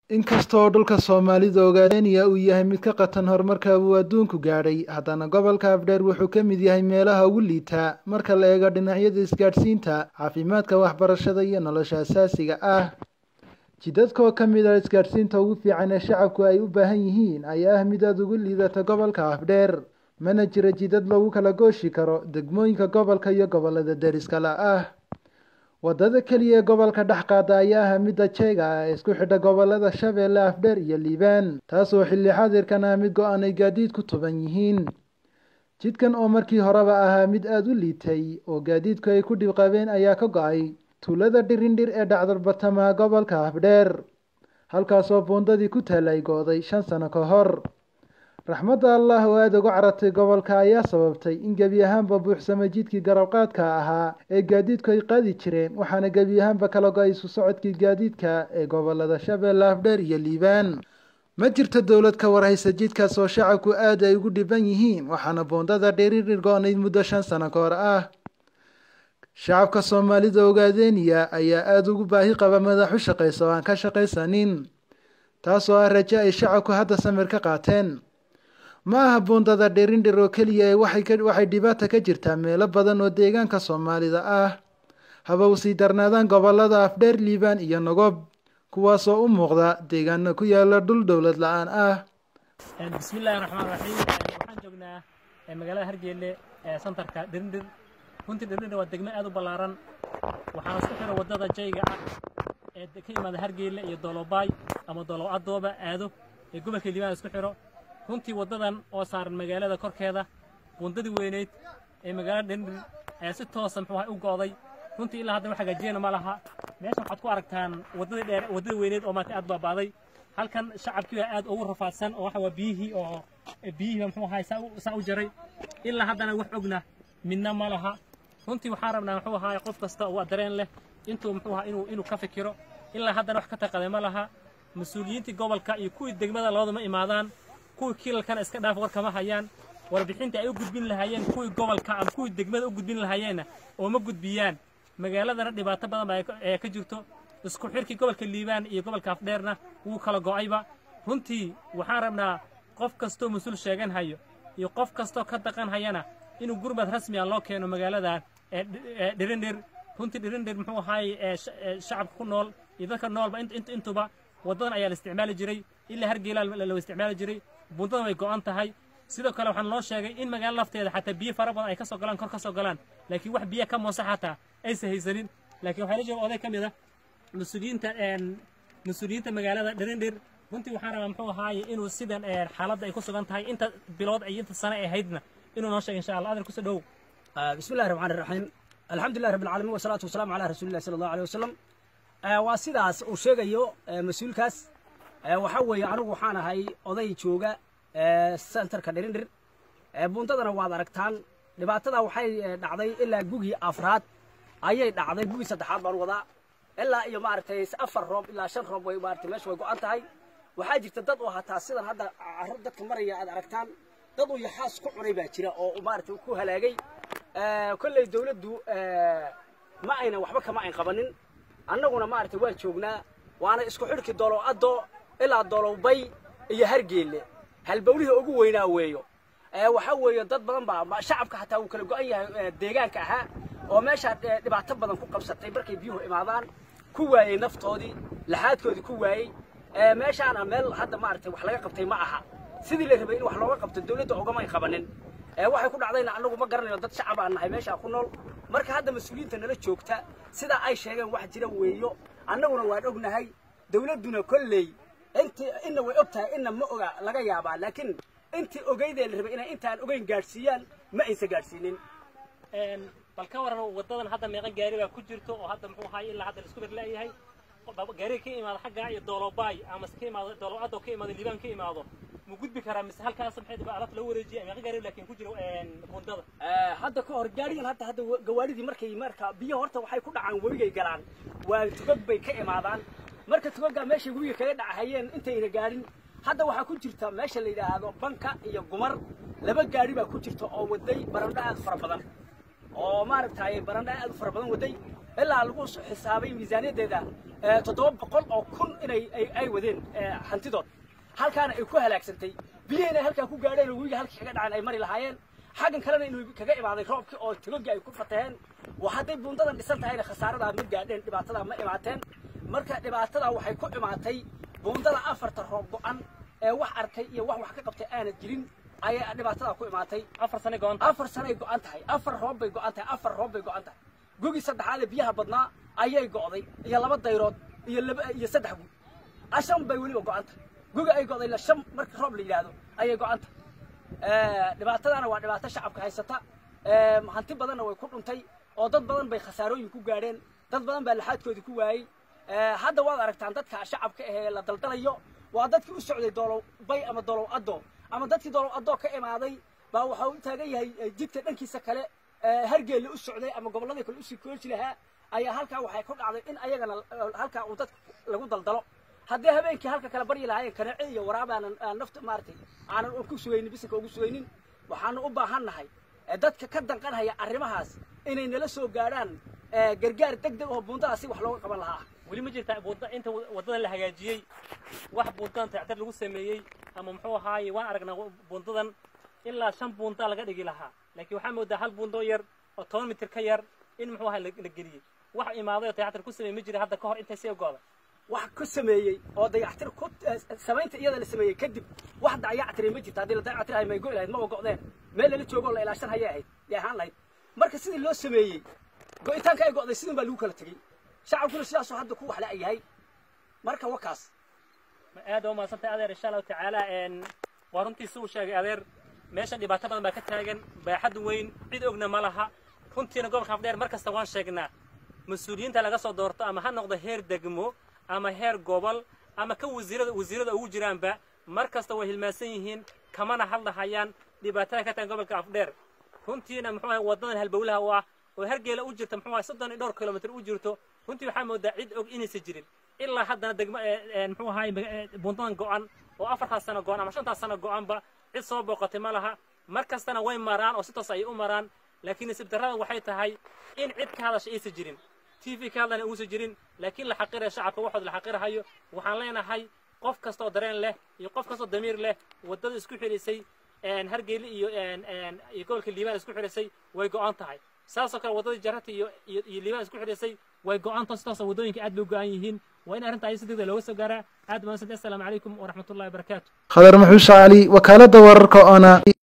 Inkastoo dhulka Soomaalida Ogaadeniya uu yahay mid ka qatan horumarka uu adduunku gaadhay, haddana gobolka Afdheer wuxuu ka mid yahay meelaha ugu liita marka la eego dhinacyada isgaadhsiinta, caafimaadka, waxbarashada iyo nolosha aasaasiga ah. Jidadka oo ka mid ah isgaadhsiinta ugu fiican ee shacabku ay u baahan yihiin ayaa ah mid aad ugu liidata gobolka Afdheer. Mana jira jidad lagu kala gooshi karo degmooyinka gobolka iyo gobollada deriska la ah. Wadada kaliya ee gobolka dhex qaada ayaa ah midda jeega ah ee isku xidha gobollada Shabeelle, Afdheer iyo Liibaan, taasoo xilli xaadirkan ah mid go'an ay gaadiid ku tuban yihiin. Jidkan oo markii horeba ahaa mid aad u liitay oo gaadiidku ay ku dhib qabeen ayaa ka go'ay tuulada Dhirindhir ee dhacda bartamaha gobolka Afdheer, halkaasoo buundadii ku taallay go'day 5 sano ka hor. Raxmadda Allah oo aad uga caratay gobolka ayaa sababtay in gebi ahaanba buuxsamay jidkii garabqaadka ahaa ee gaadiidku ay qaadi jireen, waxaana gebi ahaanba kala go'ay isu socodkii gaadiidka ee gobollada Shabeelle, Afdheer iyo Liibaan. Ma jirto dowlad ka warhaysa jidkaas oo shacabku aad ay ugu dhiban yihiin, waxaana buundada Dhirindhir go'nayd muddo 5 sano ka hor ah. Shacabka Soomaalida Ogaadeniya ayaa aad ugu baahi qaba madax u shaqaysa oo aan ka shaqaysanin, taasoo ah rajo ay shacabku hadda samir ka qaateen. Ma aha buundada Dhirindhir oo keliya ee waxay dhibaato ka jirtaa meelo badan oo deegaanka Soomaalida ah, haba u sii darnaadaan gobollada Afdheer, Liibaan iyo Nogob, kuwaasoo u muuqda deegaano ku yaala dhul dowlad la'aan ah. Bismillaahi Raxmaani Raxiim. Waxaan joognaa magaalada Hargeysa ee santarka Dhirindhir. Runtii Dhirindhir waa degmo aad u ballaaran, waxaana isku xidha wadada jayga ah ee ka yimaada Hargeysa iyo Doolobaay ama Doolow Adooba aado ee gobolka Liibaan isku xidho. runtii wadadan oo saaran magaalada korkeeda buundadii weyneyd ee magaalada Dhirindhir ayaa si toos ah u go'day. runtii ilaa hadda wax hagaajiyana ma laha. meesha waxaad ku aragtaan wadadii dheer, wadadii weyneyd oo maanta aad baabaaday. halkan shacabkii aad ugu rafaadsan oo waxa waa biyihii saa u jaray. ilaa haddana wax ogna midna ma laha. runtii waxaan rabnaa qof kasta oo dareen leh inuu ka fikiro. ilaa haddana wax ka taqaday ma laha. mas'uuliyiintii gobolka iyo kuwii degmada labadaba imaadaan, kuwii kiilalkana iska dhaaf war kama hayaan. warbixintii ay u gudbin lahaayeen kuwii gobolka ama kuwii degmada u gudbin lahaayeenna oo ma gudbiyaan. magaaladana dhibaato badan baa ka jirto. isku xirkii gobolka Liibaan iyo gobolka Afdheerna wuu kala go'ayba. runtii waxaan rabnaa qof kastoo mas'uul sheegan hayo iyo qof kastoo ka dhaqan hayana inuu gurmad rasmi ah loo keeno magaalada Dhirindhir. runtii Dhirindhir shacabka ku nool iyo dadka noolba intuba wadadan ayaa la isticmaali jiray, ilaa Hargeysa la isticmaali jiray. buundadan way go'an tahay. sidoo kale waxaan loo sheegay in magaalada lafteeda xataa biyo fara badan ay ka soo galaan, kor ka soo galaan, laakiin wax biyo ka moosa xataa aysan haysanin. laakiin waxaa la jooga oday ka mid ah mas'uuliyiinta magaalada Dhirindhir. runtii waxaan rabaa inuu sidan xaaladda ay ku sugan tahay inta bilood ay inta sano ay haydna inuu noo sheego insha Allah. adeer ku soo dhow. bismillaahi raxmaani raxiim. alxamdulillahi rabbil caalamiin wasalaatu wasalaamu calaa rasuulillahi sallallahu alayhi wasallam. waa sidaas uu sheegayo mas'uulkaas. waxa weeye anigu waxaan ahay oday jooga santarka Dhirindhir. buundadana waad aragtaan dhibaatada waxay dhacday ilaa gugii afraad ayay dhacday. gugii saddexaad baan wadaa ilaa iyo maaragtay 4 roob ilaa 5 roob way maaragtay meesha way go'an tahay. waxaa jirta dad oo hataa sidan hadda carruur dadka maraya aad aragtaan, dad oo yaxaas ku cunay baa jira oo maaragtay ku halaagay. kolley dawladdu ma ayna waxba kama ayn qabanin. annaguna maaragtay waa joognaa, waana isku xidhki Doolow Ado ilaa Doolow-bay iyo Hargeysa halbowlihii ugu weynaa weeyo. waxa weeye dad badan baa shacabka hataa uu kala go'an yahay deegaanka ahaa oo meesha dhibaato badan ku qabsatay markay biyuhu imaadaan, ku waayay naftoodii, laxaadkoodii ku waayay. meeshaana meel hadda maaragtay wax laga qabtay ma aha. sidii la rabay in wax looga qabto dawladda ugama ay qabanin. waxay ku dhacdayna annagu ma garanayo, dad shacab aan nahay meesha ku nool. marka hadda mas'uuliyiinta nala joogta sida ay sheegeen wax jira weeyo. annaguna waan ognahay, dawladduna kolley inna way ogtahay inna ma oga laga yaabaa, laakiin intii ogeydee la rabay inay intaan ogeyn gaadhsiiyaan ma aysan gaadhsiinin. bal ka waran wadadan hadda meeqa gaari baa ku jirto oo hadda ilaa hadda la isku berlaayahay. gaari ka imaado xagga iyo Doolobaay ama ka imaado Doolow Ado ka imaado Liibaan ka imaado ma gudbi karaa mise halkaas maxay alaf loo wareejiyay meeqa gaari laakiin ku jiro buundada. hadda ka hor gaarigan hadda gawaaridii marka biyo horta waxay ku dhacaan webigay galaan, waa tugag bay ka imaadaan. marka tugaga meesha webiga kaga dhacayeen intayna gaarin hadda waxaa ku jirta meesha la yiraahdo Banka iyo Gumar, 2 gaari baa ku jirta oo waday barandha aad fara badan oo maaragtay barandha aad fara badan waday. إلا لقوا حسابي ميزانية ده تضرب بقول أو كن إن أي ودين حنتدور هل كان يكون هلاك سنتي بينا هل كان يكون قارين ويجي هل كان عن أي مري الحياة حاجة كلنا إنه كجاي بعد الراب أو تلقى يكون فتحين وحتى بنتظر نسنت هاي الخسارة ده من قاعدين دبعتها ما إمعتين مركز دبعتها وحيكون إمعتي بنتظر أفر تراب عن wax arkay iyo wax ka qabtay aan jirin ayaa dhibaatada ku imaatay 4 sano go'an tahay 4 roob bay go'an tahay gugi saddexaad biyaha badnaa ayay go'day iyo laba dayrood iyo saddex gug ashan bay wali go'an tahay gugi ay go'day la sham marka roob la yiraahdo ayay go'an tahay dhibaatadana waa dhibaato shacabka haysata hanti badanna way ku dhuntay oo dad badan bay khasaarooyin ku gaareen dad badan baa laxaadkoodii ku waayay hadda waad aragtaan dadka shacabka ee la daldalayo وادتك وسعودي دولو بي أما دولو أدو أما دتك دولو أدو كإمادي بوحاول تاجي هي جبت أنكي سكلة هرجع اللي السعودية أما قبل ذلك الأسي كلش لها أي هالك وحيكون على إن أيجنا هالك ودت لقول دلدلو هديها بينك هالك كلا بري لهاي كنعية ورابع نفط مارتي أنا أقول سويني بس أقول سويني وحنا أبا هنهاي دتك كدن كان هي أرمهاس إن نلسو جاران جرجار تقدر هو بنتا سي وحلو قبلها ولي ما جرت بودا انت wadada la hagaajiyay wax buuntaan taactar lagu sameeyay ama muxuu ahaay waan aragnaa buuntadan ilaa 5 buunta laga dhigi lahaa laakiin waxa moodaa hal buundo yar oo 10 mitir ka yar in muxuu ahaay la geliyay wax imaaday taactar ku sameeyay ma jira hadda ka hor inta sii gooda wax ku sameeyay oo dayactir ku sameynta iyada la sameeyay kadib wax dayactir ma jirta hadii la dayactir ay ma go ilahayd ma go'deen meel la joogo la ilaashan hayay yahaan lahayd marka sidii loo sameeyay go'itaanka ay go'day sidii baa lagu kala tagay شعب كل سياسة حد كوح لا أي هاي مركب وكاس هذا ما صنت أدير إن شاء الله تعالى إن ورنتي سو شيء أدير ماشي اللي بعتبر ما كتاجن بحد وين عيد أجنا مالها كنت أنا قبل خافدير مركز توان شجنا مسؤولين تلاقى صدرت أما هنقضي هير دجمو أما هير قبل أما كوزيرة أو جيران بقى مركز توه الماسيين كمان حل حيان اللي بعتبر كتاجن قبل خافدير كنت أنا محور وضنا هالبولها وهرجع لأوجرت محور صدقني دور كيلومتر أوجرته كنت بحمد دعيد أو إني سجرين إلا حد ندق محو هاي بنطان قان وأفرخ السنة قان أما 5 سنة قان با عيد صوب وقت مالها مركز سنة وين مران أو 6 صاي مران لكن سبترها وحيتها هاي إن عيد هذا شيء سجرين تيفي كهذا نقول سجرين لكن لحقير الشعب واحد لحقير هاي وحالينا هاي قف كستو درين له يقف كستو ضمير له ودد اسكو خليسي ان هرجيل iyo ان يقول كليبان اسكو خليسي way go'an tahay saasoo kale wadada jarata iyo liibaan isku xidhisay way go'an taas wadooyinka aad loo go'an yihiin waa in arrinta ay si degdeg looga soo gaaraa aad ma assalaamu calaykum wa rahmatullahi wa barakaatuh khadar maxuusha ali wakaalada wararka ona